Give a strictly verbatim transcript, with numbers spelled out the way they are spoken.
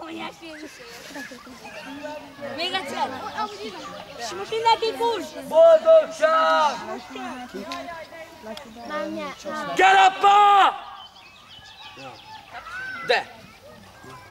Óriás fényes. Még egyszer. És most mindenki fuss. Boldogság! Gerappa! De!